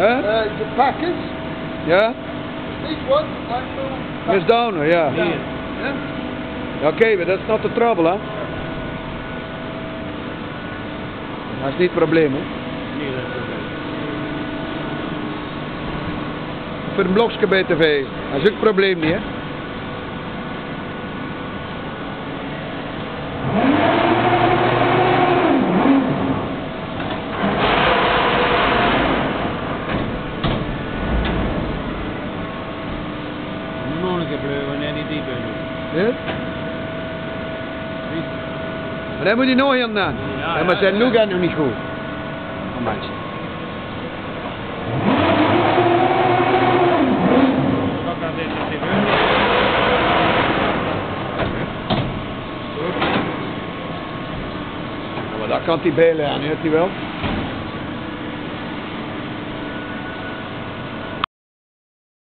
The packers. Ja? These ones like little. Is down, ja. Yeah. Okay, but that's not the trouble, hè? Dat is niet het probleem, hè? Nee, dat is oké. Voor een blokje bij tv. Dat is ook het probleem niet, hè? Nog een keer blijven, nee, niet diep in. Ja? Maar dan moet je nog een dan. Ja, maar zijn look gaat nog niet goed. Oh, mensen. Wat kan dit nog niet Maar dat kan hij belen aan, heeft hij wel.